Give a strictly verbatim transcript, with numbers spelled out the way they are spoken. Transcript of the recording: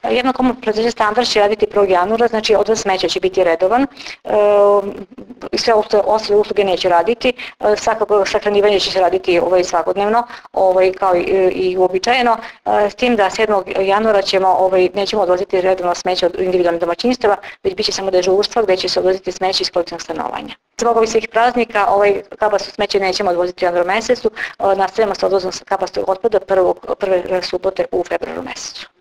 Javno komunalno preduzeće Standard će raditi prvog januara, znači odvoz smeća će biti redovan i sve ostale usluge neće raditi. Svakako sahranjivanje će se raditi ovaj, svakodnevno ovaj, kao i, i uobičajeno, s tim da sedmog januara ćemo, ovaj, nećemo odvoziti redovno smeće od individualnih domaćinstava, već bit će samo dežurstva gdje će se odvoziti smeće iz kolektivnog stanovanja. Zbog ovih svih praznika ovaj, kapastu smeće nećemo odvoziti u januaru mesecu, nastavljamo sa odvozom kapastu otpada prvog, prve subote u februaru mesecu.